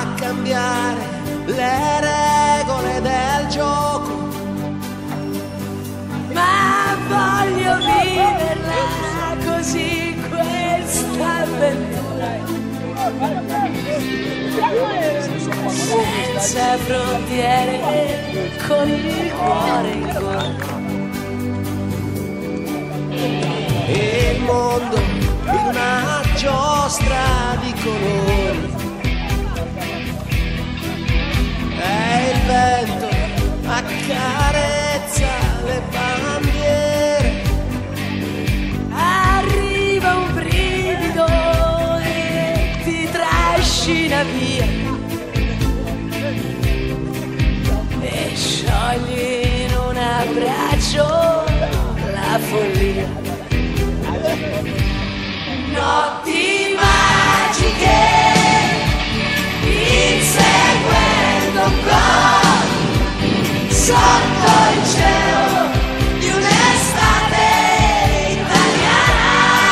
a cambiare le regole del gioco, ma voglio viverla così questa avventura, senza frontiere, con il cuore in gola. E il mondo in una giostra di colori, e il vento accarezza le bandiere. Arriva un brivido e ti trascina via e sciogli in un abbraccio la follia. Notti magiche, inseguendo un coro sotto il cielo di un'estate italiana,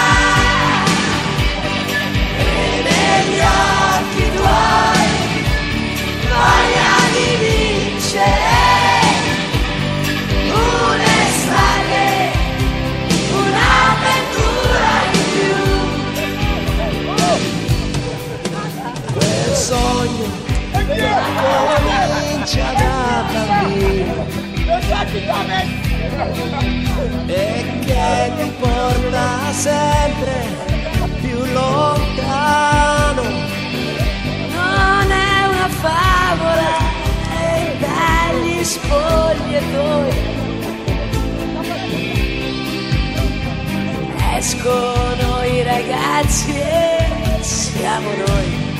e negli occhi tuoi voglia di vincere un'estate, un'avventura in più. Quel sogno comincia da bambino e che ti porta sempre più lontano. Non è una favola, è dagli spogliatoi escono i ragazzi e siamo noi.